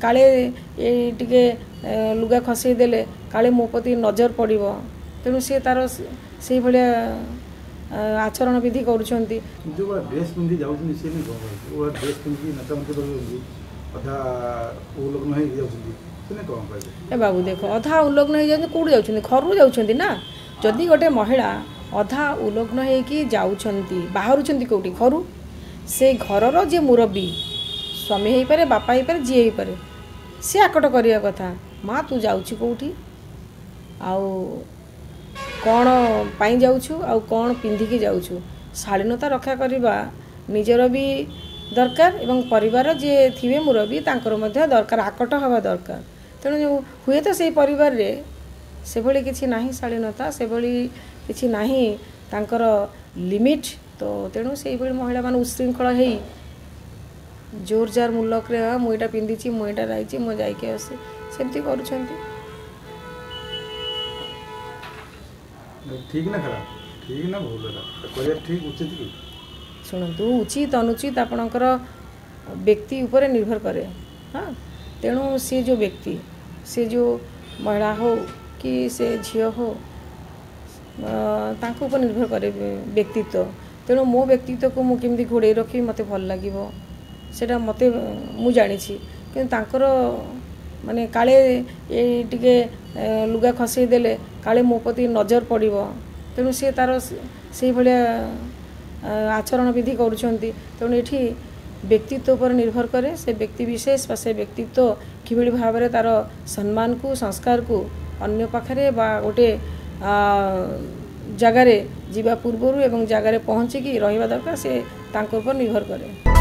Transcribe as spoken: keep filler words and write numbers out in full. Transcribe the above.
काले टे लुगा खसई देले काले मो प्रति नजर पड़ो तेणु सी तार से भाया आचरण विधि कर बाबू देख अधा उल्लग्न हो जाती कौट जाऊँ घर जाऊँ ना जदि गोटे महिला अधा उल्लग्न होती बाहर कौटी घर से घर जी मुरब्बी स्वामी हो पारे बापा हो पारे जी हो पारे सी आकट करने कथा माँ तू जाऊँ कौटी आउ कौन पाई जाऊँ आउ कौन पिंधिकी जाऊँ शालीनता रक्षा करवा निजर भी दरकार एवं परिवार जी थे मुरब्बी तांकर मध्य दरकार आकट हवा दरकार तेणु हुए तो से परिवार रे से भली किछि नाही शालीनता से भली किछि नाही तांकर लिमिट तो तेणु से भली महिला मान उच्छृंखल है जोर जार मुलक रे मुईटा पिंधिची मुईटा राइची मो जाइके आसे सेमती करूछंती ठीक ना खराब ठीक ना भूल है ठीक उचित की शुणु उचित अनुचित आपणकर व्यक्ति उपर निर्भर करे हाँ तेणु सी जो व्यक्ति से जो महिला हो कि से झील हो तांको ऊपर निर्भर करे व्यक्तित्व तेणु मो व्यक्तित्व को मुझे केमती घोड़े रखी मत भल लगे सेटा मत मु जानी कि तांकर माने काले टे लुगा खसई देले काले मो प्रति नजर पड़ो तेणु सी तार से भाया आचरण विधि कर तेणु ये व्यक्तित्व पर निर्भर करे से व्यक्ति विशेष से व्यक्तित्व किभली भाव में तार सम्मान को संस्कार को अन्य पाखरे बा गोटे जगार जीवा पूर्वर एवं जगार पहुँचिकी रहा दरकार से तांको पर निर्भर करे।